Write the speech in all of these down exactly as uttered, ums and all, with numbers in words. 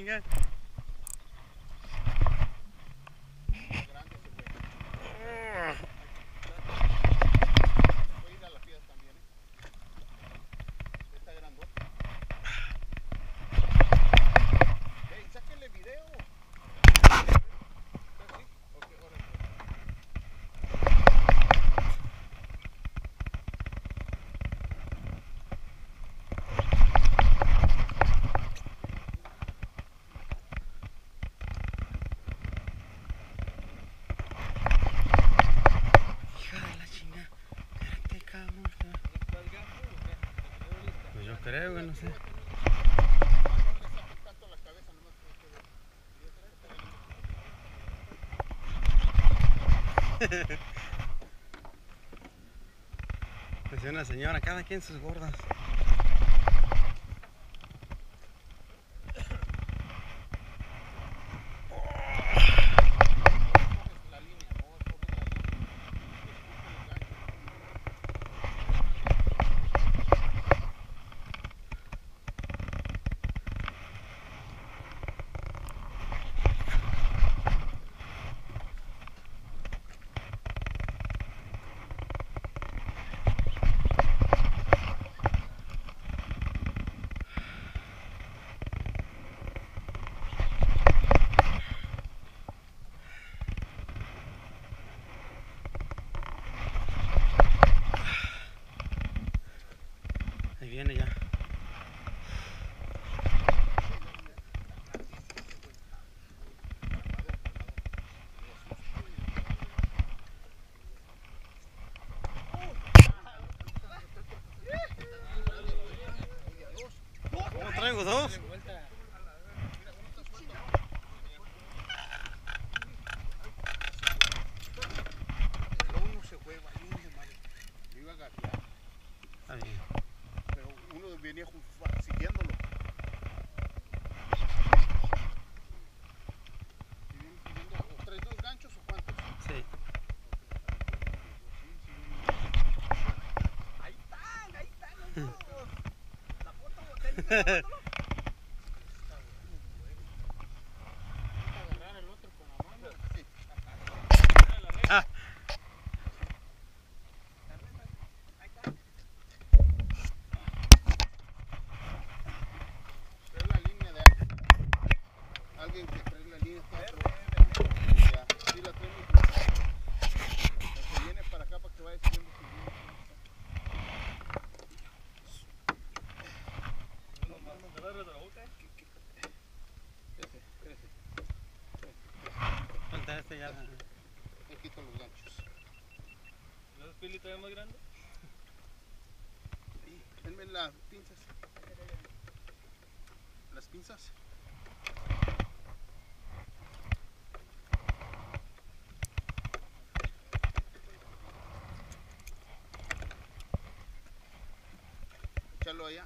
chinga. Pues yo creo, güey, no sé. Decía una señora, cada quien sus gordas. Ahí viene ya. ¿Cómo traigo dos? Uno se fue valiente, madre. Me iba a gatear. Está bien. Pero uno venía siguiéndolo. ¿Y viene siguiendo? ¿O traes dos ganchos o cuántos? Sí. Ahí están, ahí están los dos. La foto, tenés la foto. Agarrar el otro con la mano. Sí. Ah. Alguien que trae la línea cuatro. Ya, sí la trae muy bien. Se viene para acá para que vaya siguiendo su línea. Crece, crece. Falta este ya. Le quito los ganchos. ¿No es Pili todavía más grande? Ahí, denme las pinzas. Las pinzas. Échalo allá.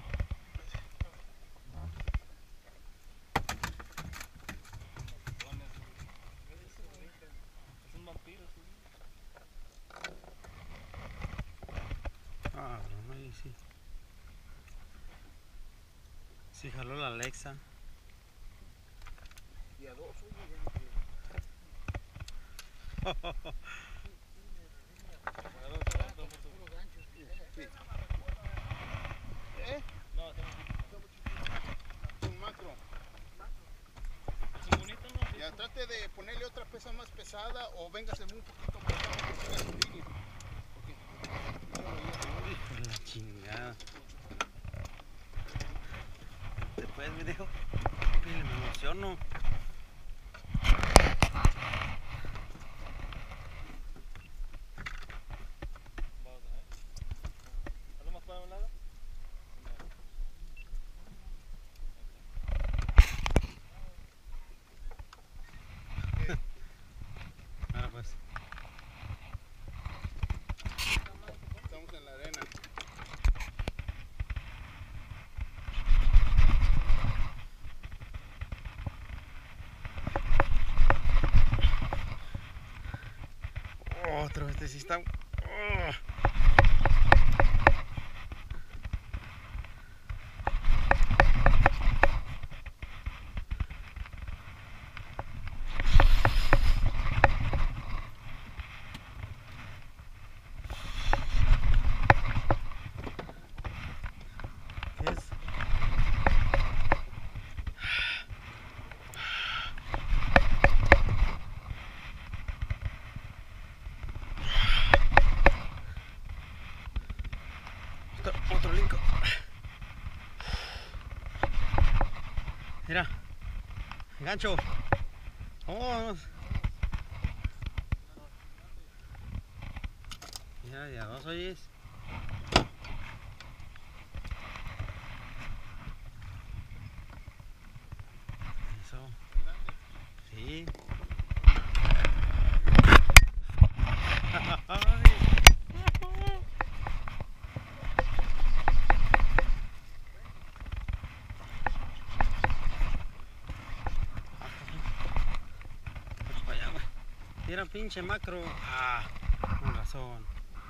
Es un vampiro, sí. Ah, pero no, ahí sí. Sí, jaló la Alexa. Y a dos, oye, sí. ¿Eh? No, tengo Un macro. es un bonito, ¿no? Ya trate de ponerle otra pesa más pesada o véngase un poquito más para que siga su línea. Porque Hijo de la chingada. Después me dijo, me emociono. Vamos a ver. ¿Algo más para un lado? Ahora pues. estamos en la arena. Otro, este sí está. Oh. Gancho. Vamos. Ya, ya dos oyes. Eso. Sí. Era un pinche macro. Ah, con razón.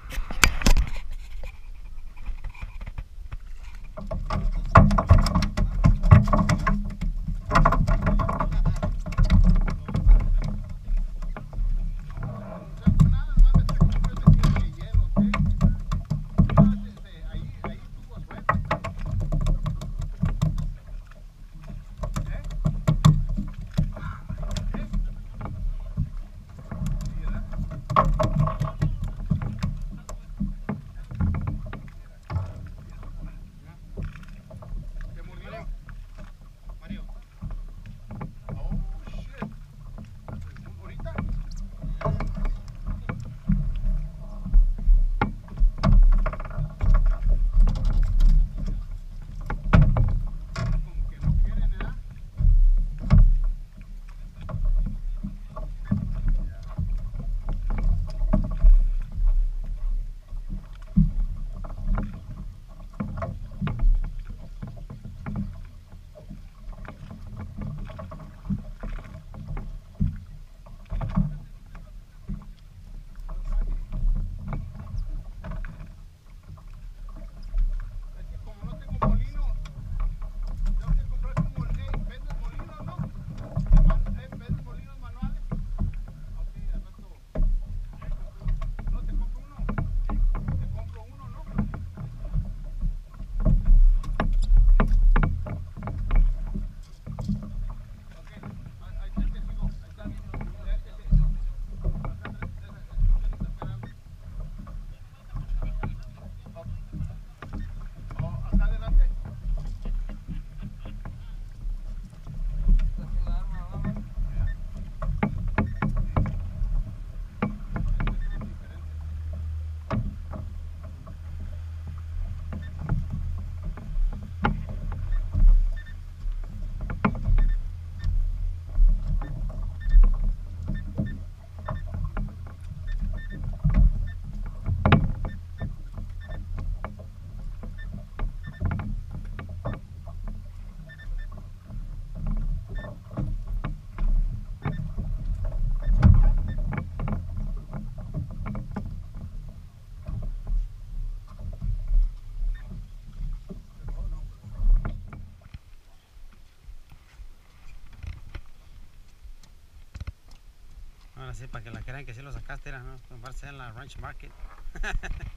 Ahora sí, para que la crean que sí lo sacaste, era, ¿no? Comprarse en la Ranch Market. A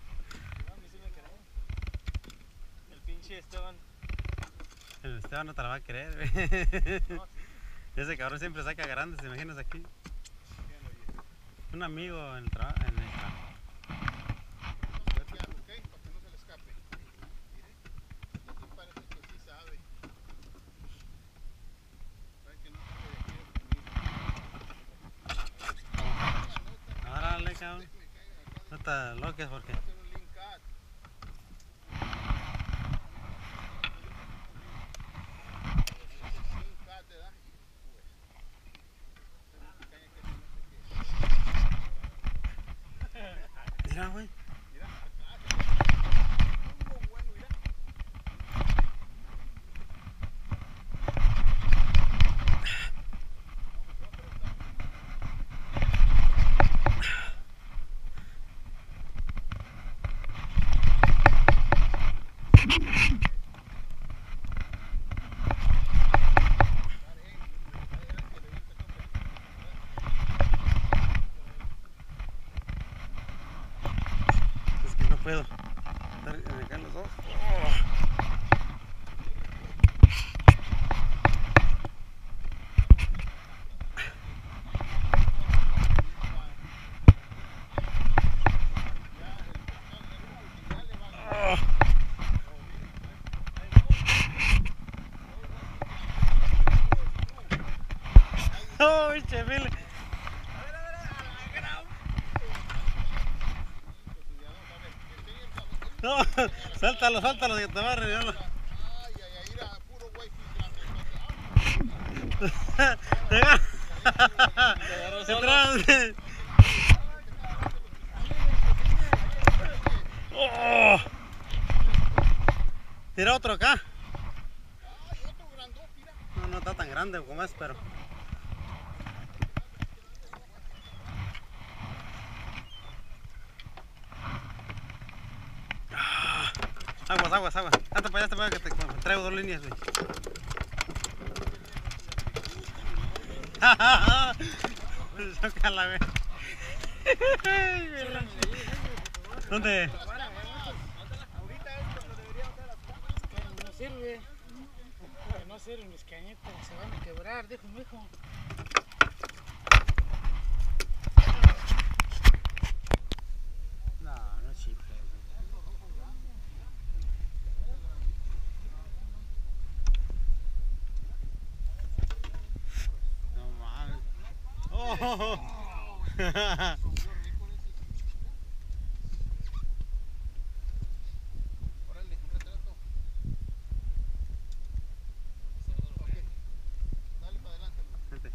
mí sí me creen. El pinche Esteban. El Esteban no te la va a creer, güey. No, sí. Ese cabrón siempre saca grandes, ¿te imaginas aquí? Un amigo en el trabajo. En el trabajo. Órale, cabrón. No te loques porque. Mira, güey. Es que no puedo estar acá en los dos. Oh. No, suéltalo, suéltalo, que te va a arreglar. Ay, ay, ay, mira, puro güey Detrás. Oh. Tira otro acá. Ay, otro grandote, mira. No, no está tan grande como es, pero. Ah, aguas, aguas, aguas. Hasta para allá, hasta para allá, que te traigo dos líneas, güey. Chócala, güey. ¿Dónde? Ahorita es cuando debería usar las cámaras. Que no sirve. Que no sirven mis cañetas. Se van a quebrar, dijo mi hijo. No, no es chifle. No mames. Oh. Órale, un retrato. Ok. Dale para adelante. Vente.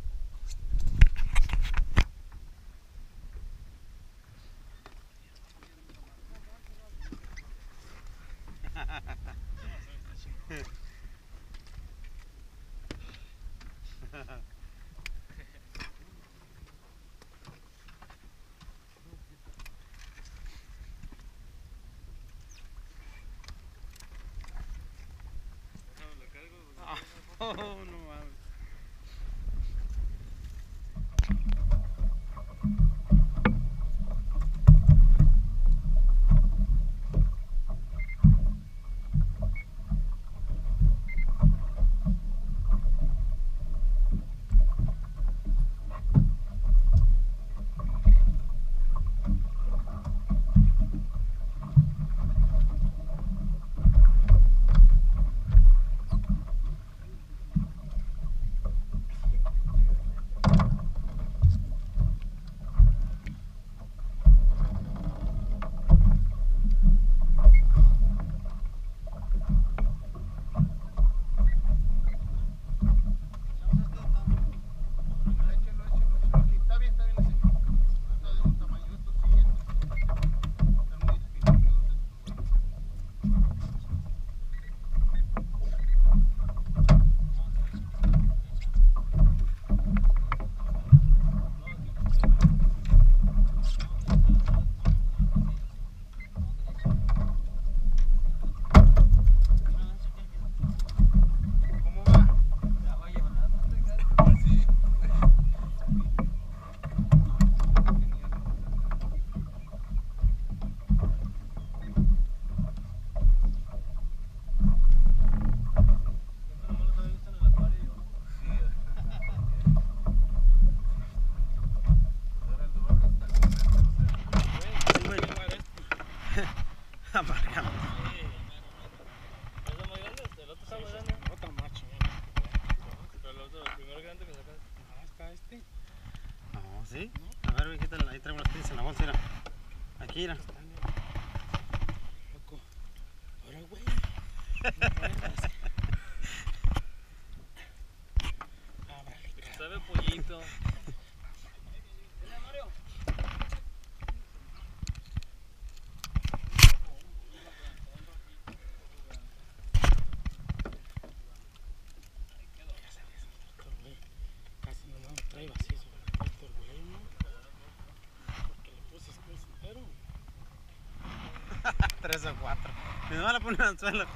Oh, no mames. Échalo, échalo, échalo aquí. Está bien, está bien ese. Está de un tamaño. Esto sí, estos están muy espinosos estos, güey. ¿Cómo va? Sí. Sí, güey. Apárgame. ¿Es lo más grande? ¿El otro está más grande? Otro macho. Pero el otro, el primer grande que sacaste. No, está este. No, ¿sí? A ver, güey, quítale, ahí traigo las pinzas en la bolsa, mira. Aquí, mira. Loco. Ahora, güey. Ah, vale. Sabe pollito. Mario. Casi no me trae vacío sobre el puesto el güey, ¿no? Porque le puse escudo entero. Tres o cuatro. Mi mamá la pone al suelo.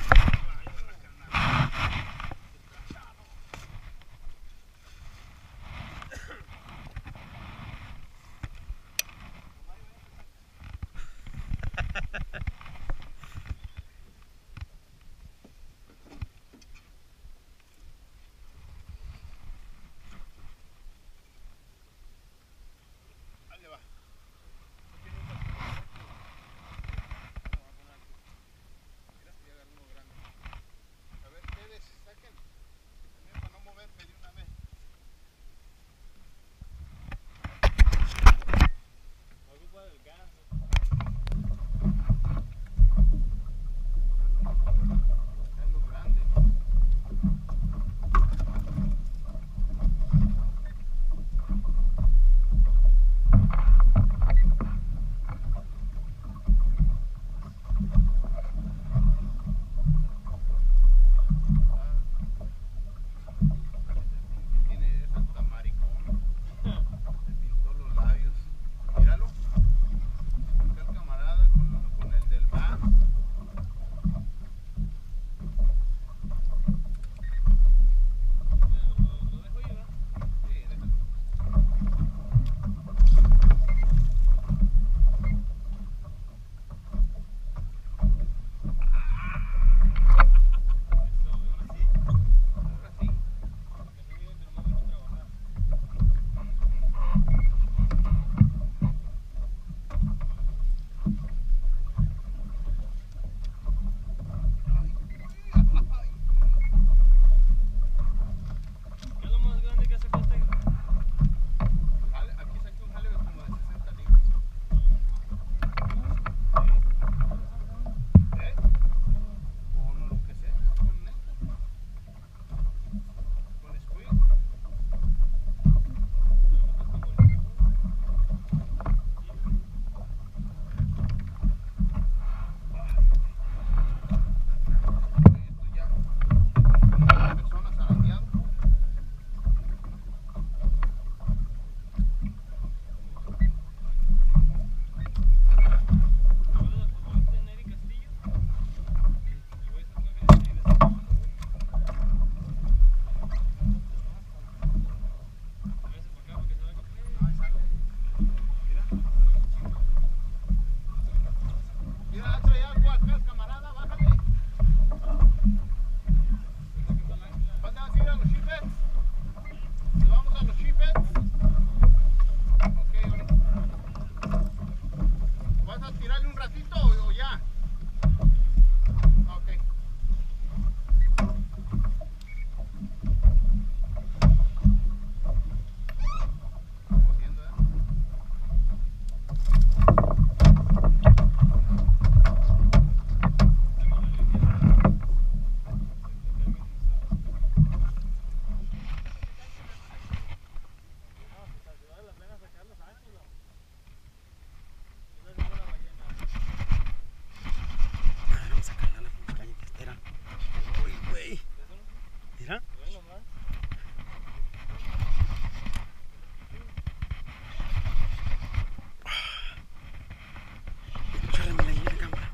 Ahí le va. Mira, ya agarré. tirarle un ratito o, o ya? Ok. Jodiendo, ¿eh? Vamos a sacarla la caña que espera. Uy, güey. Mira. Chárrame ahí en la cámara.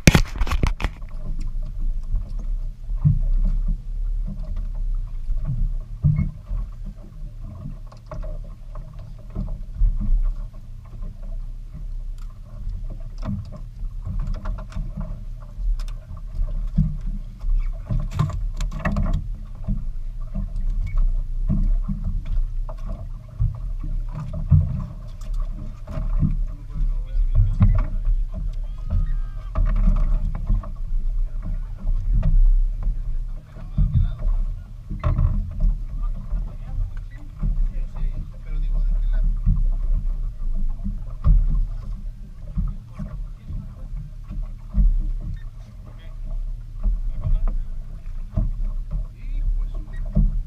Pero digo, ¿de qué lado? Hijo de su-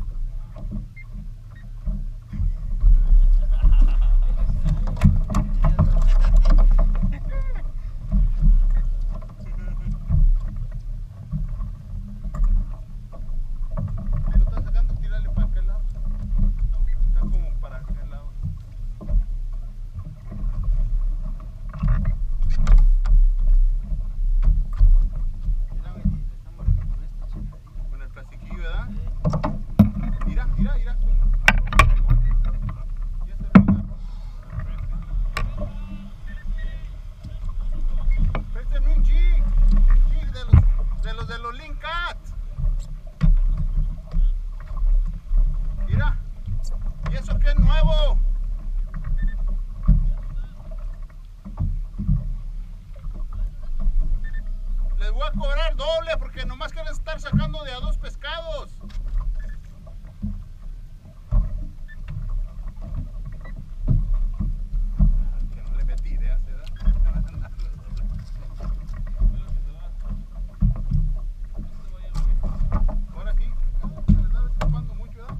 ¿Lo estás sacando? Tírale para aquel lado. No, está como para aquel lado. Mira, güey, le están muriendo con esta chingadilla. Con el plastiquillo, ¿verdad? Mira, mira, mira. Ya se lo agarró. Préstame un jig, un jig de los de los de los Link Cat. Mira, y eso que es nuevo. Les voy a cobrar doble porque nomás quieren estar sacando de a dos pescados. Que no le metí ideas, ¿verdad? Ahora sí, se les da escapando mucho, ¿verdad?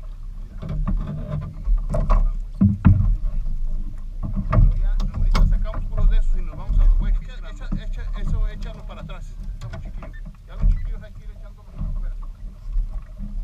Pero ya, ahorita sacamos puros de esos y nos vamos a los güeyes. Echa, echa, eso échalo para atrás, está muy chiquillo. Ya los chiquillos hay que ir echándolos para afuera.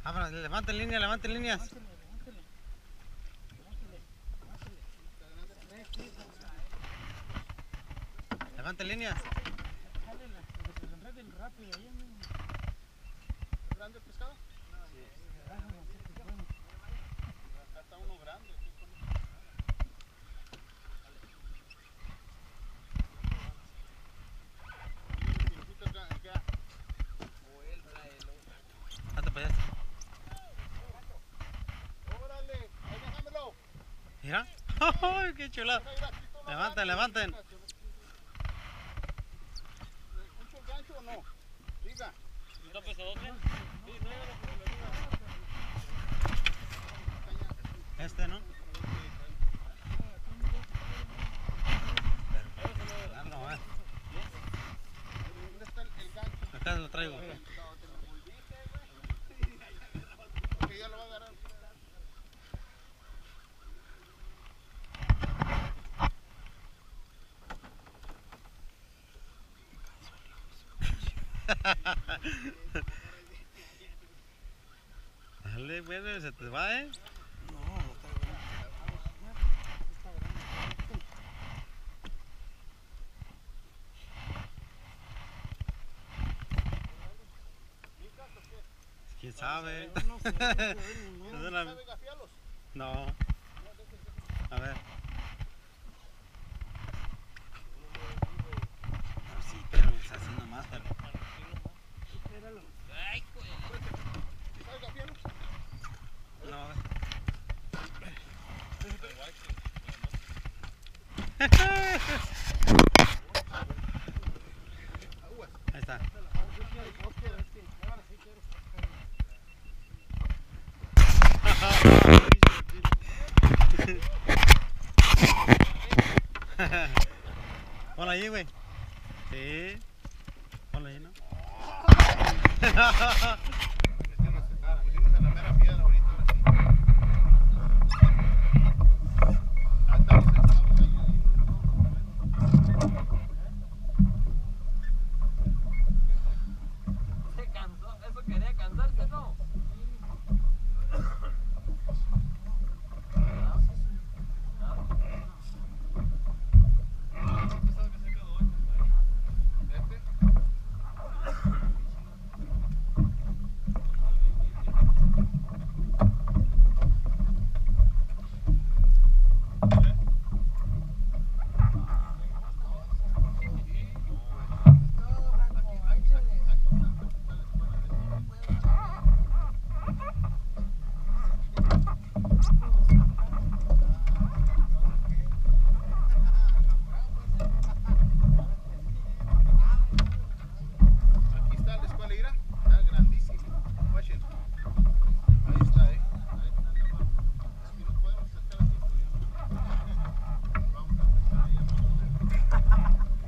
Ah, pero levanten línea, levanten líneas. Levántele, levántele. Levántele, levántele. Levanten líneas. Jálela, que se lo enreden rápido ahí mismo. ¿Es grande el pescado? Bájalo, así que bueno. Acá está uno grande. Aquí con... Date para allá. Órale, ahí déjamelo. Mira. ¡Ay, qué chulada! Levanten, levanten. ¿Escucho el gancho o no? Diga. ¿Está pesadote? Este, ¿no? Ah, no, eh. ¿Dónde está el, el gancho? Acá lo traigo. No, te lo volviste, güey. Ok, ya lo va a agarrar. Dale, güey, se te va, ¿eh? No, está grande. Está grande. ¿Quién sabe? No sé, no sé, Es no. una- ¿Sabe gafiarlos? No. A ver. Ah, sí, pero es así nomás, pero... Espéralo. ¿Sí sabe gafiarlos? No, a ver. Ahí está. Yo quiero, yo quiero este. Ahora sí quiero sacar. Ponla ahí, güey. Sí. Ponla ahí, ¿no? Pusimos en la mera piedra ahorita, ahora sí. Ahí estamos sentados ahí, ahí Se cansó, eso quería cansarse, ¿no? Este. Aquí está la escuela, mira, está grandísima. Watchen. Ahí está, eh. Ahí está la mano. Si no podemos sacar así, pues ya no. Vamos a empezar ahí a poner.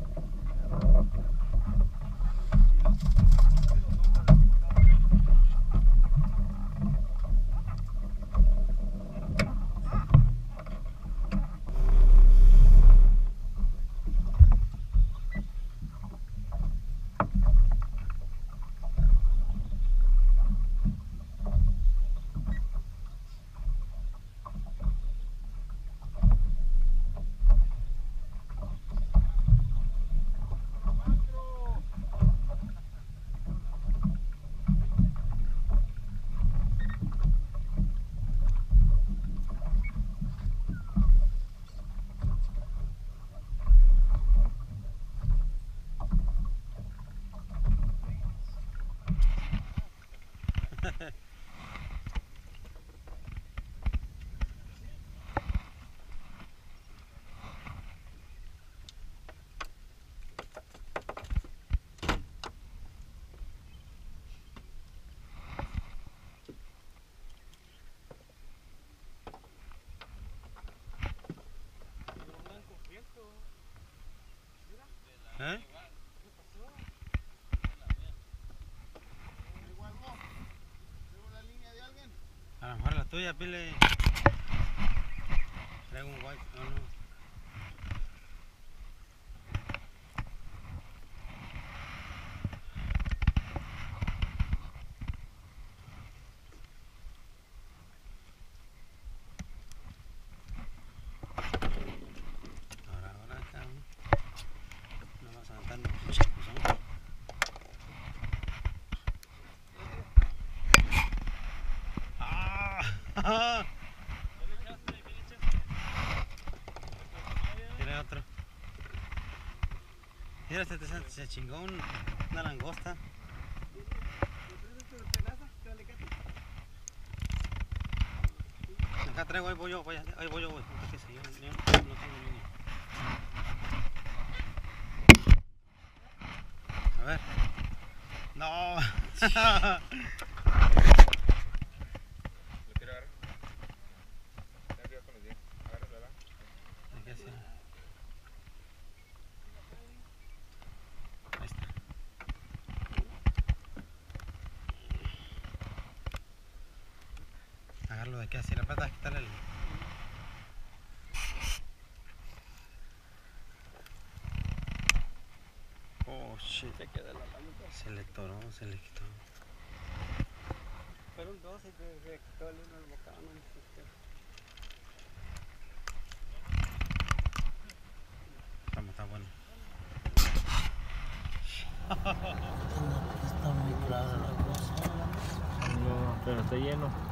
¿Eh? ¿Traigo algo? ¿Traigo la línea de alguien? A lo mejor la tuya, pile. Traigo un white, no, no. Mira otro. Mira, este se, se chingó un- una langosta. Acá traigo, ahí voy yo, voy, ahí voy yo, voy. Qué sé yo, yo no tengo línea. A ver. No. ¿Lo quiere agarrar? Está arriba con los dientes. Agárralo, ¿verdad? Hay que hacer. Ahí está. Agarrarlo de aquí así, la plata, quitarle el... Oh shit. Se queda la mano. Se le toró, se le quitó. Fueron dos y se, se quitó el uno el bocado, no insiste. Está, está bueno. Está muy clara la cosa. No, pero está lleno.